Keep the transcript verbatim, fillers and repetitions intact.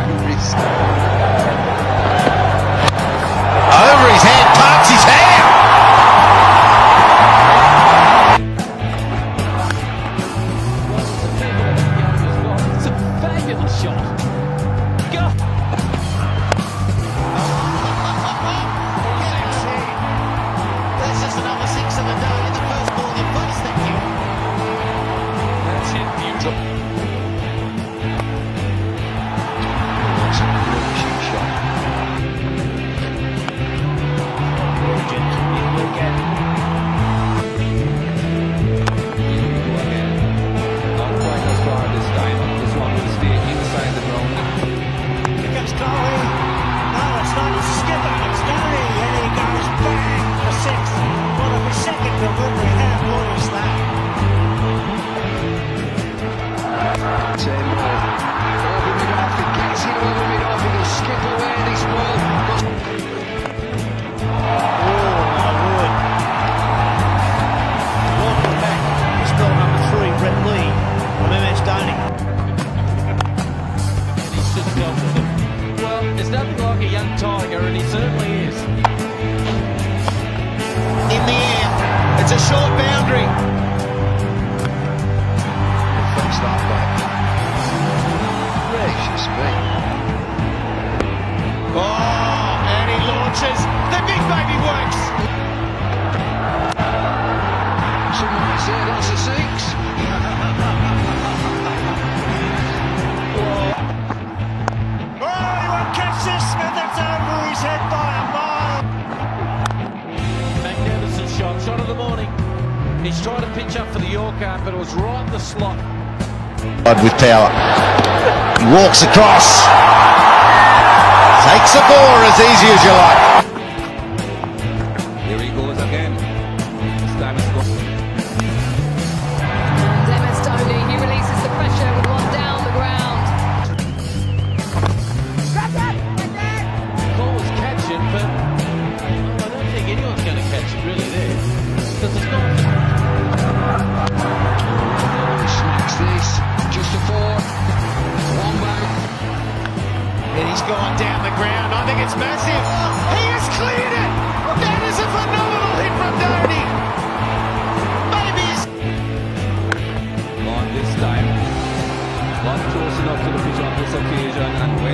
risk. Over his head, parks his hair. It's a fabulous shot. Go. That's just another six of the day in the first ball you face, thank you. That's it, beautiful. That's a really cheap shot. It will get. Not quite as far this time. This one will stay inside the ground. Here comes Crowley. No, it's not. It's Skipper. It's Downey. And he goes bang for six. Well, if his second delivery, how glorious that. Ten more. Over mid-off, he gets it over mid-off, he'll skip away this ball. Oh, my word. Welcome back to spell number three, Brett Lee from M S Downey. And he's just dealt with it. Well, there's nothing like a young tiger, and he certainly is. In the air, it's a short boundary. First half back. Gracious me. Oh, and he launches. The big baby works. Someone has said that's a six. Oh, he won't catch this. Smith, it's over his head by a mile. Magnificent shot, shot of the morning. He's trying to pitch up for the Yorker, but it was right in the slot. With power. He walks across. Takes a bore as easy as you like. Here he goes again. This time it's gone. And M S Downey, he releases the pressure with one down the ground. Cole was catching, but well, I don't think anyone's going to catch it really there. Because it's not. Snacks this. Just a four. One back. And he's gone down the ground. I think it's massive. He has cleared it. That is a phenomenal hit from Downey. Maybe he's... On this time. Not close enough to the pitch on this occasion. And